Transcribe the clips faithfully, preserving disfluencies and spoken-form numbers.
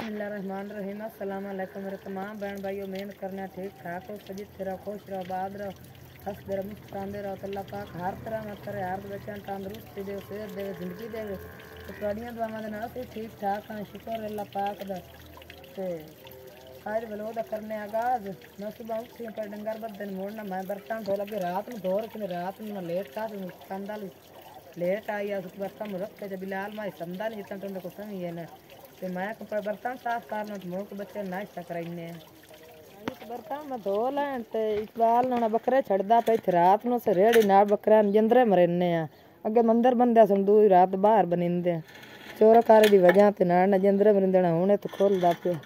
बिस्मिल्लाहिर्रहमानिर्रहीम। अस्सलाम वालेकुम मेरे तमाम बहन भाइयों, मेहनत करना ठीक ठाक हो, सजिद रहो, खुश रहो, आबाद रहो, हंसते रहो, मुस्कुराते रहो। तो अल्लाह पाक हर तरह मत करे, हर बच्चों तंदुरुस्ती दे, सेहत दे, जिंदगी दे। तो थोड़ियां दुआवां दे नाल असीं ठीक ठाक हाँ, शुक्र अल्लाह पाक दा। ते आज बलो दा करने आगाज। मैं सुबह उठी पर डंगर बदन मोड़ना, मैं बर्तन धो लगे रात में धो रखे, रात में मैं लेट था कंदा लेट आई आ बर्तन रखे जब बिलाल माई समझा नहीं जितना तुमने को समझी है ना। तो मैं को बर्तन साफ करना तो मुँह के बच्चे नाश्ता कराइने बर्तन में धो लैन ते इकबाल ना बकरे छड़दा पे रात नु से रेड़ी नाल बकरा जंदरे मरेने आ अगे मंदिर बंदे सन दूई रात बाहर बनिंदे चोरकारी दी वजह ते नाल जंदरे मरिंदना हुणे तो खोलदा पे।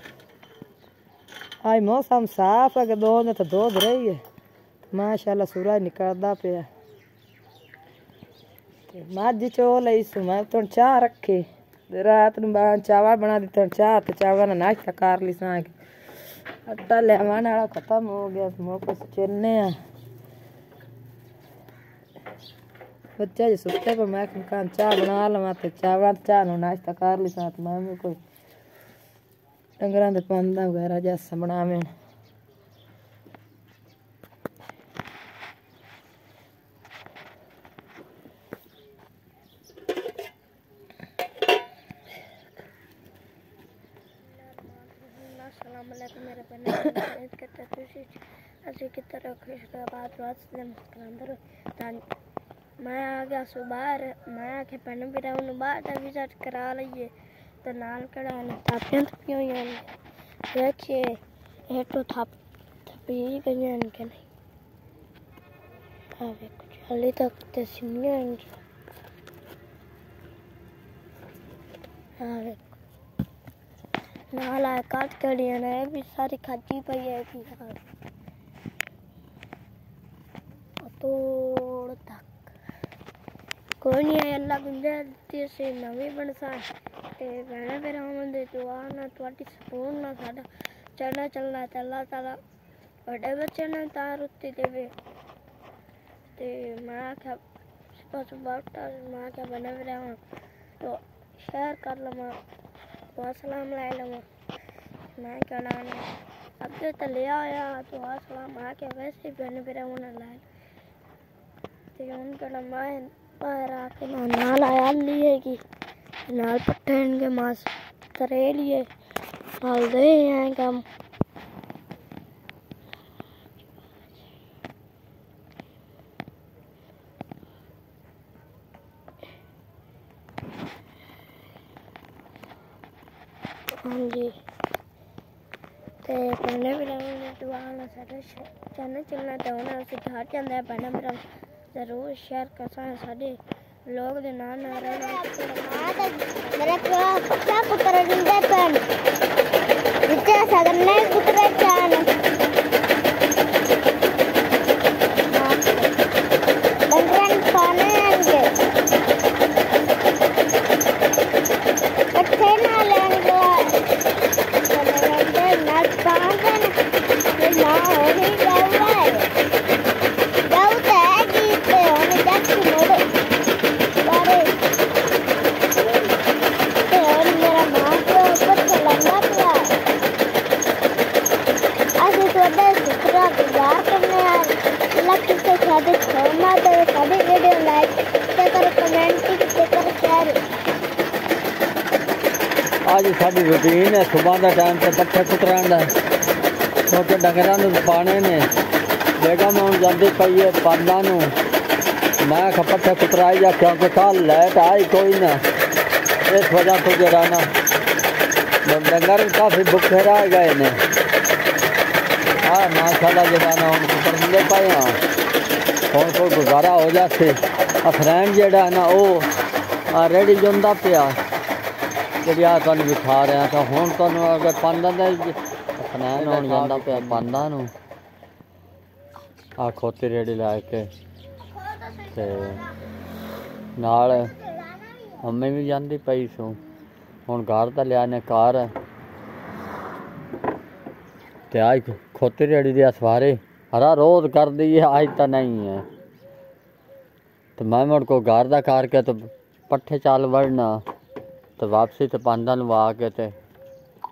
आज मौसम साफ है कि दो ने तो दो रही है माशाल्लाह सूरज निकलदा पे। माझी चोल इस मैं तो चाह रखी रात चावल बना दी तो चाह तो चावल नाश्ता कर ली सा आटा लिया वाला खत्म हो गया मुँह चेने बच्चे जो सुते पर मैं कहा चाह बना लवा तो चावल चाह नो नाश्ता कर ली सा मैं कोई डंगर के पांदा वगैरह जैसा बनावे। अस्सलाम वालेकुम मेरे बहन करते खुशी ऐसे की तरह खुश का बात रात से मुस्कुराते मैं आ गया सुबह मैं आके पहले भी रहूँ बाहर विजिट करा लीजिए तो नाल कड़ा थापियाँ थपियाँ हुई देखिए ये तो थप थपी गई इनके नहीं अरे कुछ हाली तक तो सिमियाँ इनकी अरे नाला काट कर दिया ना भी सारी खाती पई है कि यार तोड़ तक कोई नहीं है अल्लाह गुंजाइश से नवी बनसा ते बहना फिर हम दे दुआ ना तुम्हारी सपोर्ट ना साडा चलना चलना ते अल्लाह ताला बड़े बच्चे ने तार उत्ती देवे ते मैं क्या सुबह सुबह उठा मैं क्या बना फिर तो शेयर कर लमा अस्सलाम वालेकुम मैं क्या लाने अब तो ले आया तो अस्सलाम आके वैसे बहन फिर उन्हें लाए तो उनका मैं बाहर आके ना नाल आया लिए कि नाल पट्टे इनके मांस करे लिए हाल दे हैं कम हाँ जी ते पहले भी रहूँगा दुआ ना सारे चैनल चलना तो उन्हें उसे घर जाता है पहले मेरा ज़रूर शेयर कर सकते सारे लोग दे नाम ना रहना मेरा क्या पुत्र जिंदा पन जितना सागर नहीं पुत्र चान बंगरन खाने आएंगे कट्ठे ना लेंगे आज साड़ी रूटीन है सुबह का टाइम से पट्ठे कुतरन का क्योंकि डंगर पाने ने बेगम हूँ जल्दी पई है पांदा मैं आखा पट्ठे कुतराई जा क्योंकि कल लाइट आई कोई ना इस वजह तो जरा ना डंगर काफ़ी भुखे रह गए ने हाँ माशाल्लाह जरा ना हम कुतरते पाए हाँ और कोई गुजारा हो जाते अफरैन जड़ा ना वो रेडी जुंदा पिया जी आ तुम विखा रहा तो हूँ तुम अगर पांदा फनैन हो जाता पे पांदा आ खोती रेड़ी ला के नाल मम्मी भी जाती पई सू हूँ घर तो लिया ने कार ते आज खोती रेड़ी दिया सवारे हरा रोज कर दी है आज तो नहीं है तो मैं मुड़ को घर का करके तो पट्ठे चाल वड़ना तो वापसी तो पांदा वा के ते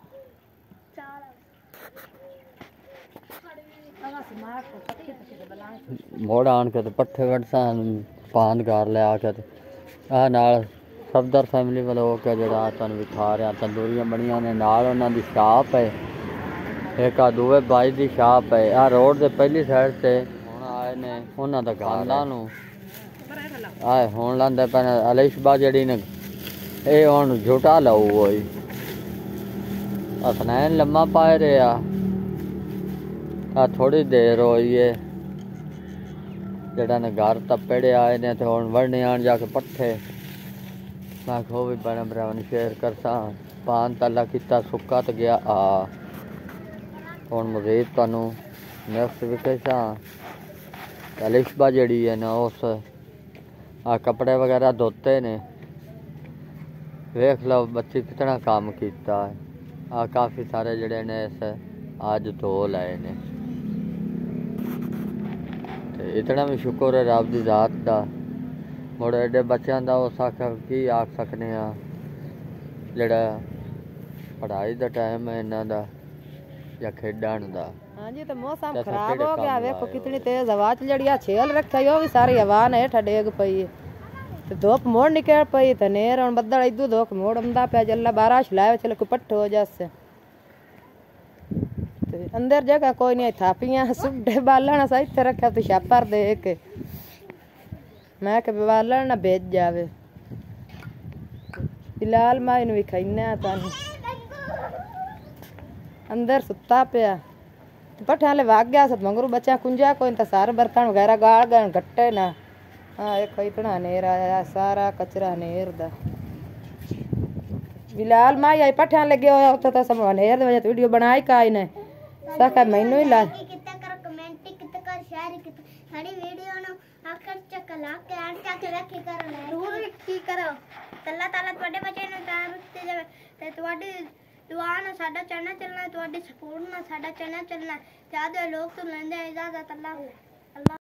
मोड़ आन के पट्ठे वड़सा पान घर ले आके आ नाल सफदर फैमिली वालों के जरा तुहानू विखा रहा तंदूरियां बनिया ने नाल उन्हां दी शॉप है एक आ दूए बाई दी शॉप है आ रोड दे पहली साइड ते हुण आए ने उन्हां दा गांदा नू आए हुण लांदे पे अलिशबा जड़ी ने ए हुण झूठा लाऊ होई असनैन लम्मा पाए रहा आ थोड़ी देर होई है जड़ा ने घर तपेड़े आए ने तो हुण वढ़ने आन जाके पट्ठे मैं खो भी बड़ा भरावन शेयर करसा पान तला किता सुक्का तो गया आ हुण मजीद तुहानू नेक्स्ट विकेसा अलिशबा जड़ी है ना उस आ कपड़े वगैरह धोते ने वेख लो बच्ची कितना काम किया है आ काफ़ी सारे जड़े ने इस अज धो लाए ने इतना भी शुक्र है रब दी जात का मुड़ एडे बच्चों का उस आख की आख सकने जड़ा पढ़ाई का टाइम है इन्हों का या खेडन का। हाँ जी तो मौसम खराब हो गया वेखो कितनी तेज हवा चलिया छेल रखा वो भी सारी हवा ने हेठा डेग पई तो धुप मोड़ निकल पई तो नेर हम बदल इदू धुप मोड़ आंदा पे जल्ला बारिश लाए चल को पट्ठ हो जासे अंदर जगह कोई नहीं थापियां सुबह बालन सा इत्थे रखा तो छापर दे के मैं के बालन ना भेज जावे फिलहाल मैं इन भी खाइना तानी अंदर सुता पिया पट्ठे वाले भाग गया सब मंगरू बच्चा कुंजा कोई तो सारे बर्तन वगैरह गाल गए गट्टे ना हाँ एक इतना नेर आया सारा कचरा नेर दा फिलहाल मैं आई पट्ठे लगे होया होता तो सब नेर दे वजह वीडियो बनाई काई ने साका मैनू ही ला कितना कर कमेंट कितना कर शेयर कितना सारी वीडियो नो आखिर तक ला के अंत तक रखी करो जरूर की करो अल्लाह ताला ਤੁਹਾਡੇ ਬੱਚੇ ਨੂੰ ਤੰਦਰੁਸਤੀ ਦੇਵੇ ਤੇ ਤੁਹਾਡੀ ਦੁਆ ਨਾਲ ਸਾਡਾ ਚੈਨਲ ਚੱਲਣਾ ਤੁਹਾਡੀ ਸਪੋਰਟ ਨਾਲ ਸਾਡਾ ਚੈਨਲ ਚੱਲਣਾ ਤੇ ਆਦੇ ਲੋਕ ਤੋਂ ਲੈਂਦੇ ਇਜਾਜ਼ਤ ਅੱਲਾਹ ਅੱਲਾਹ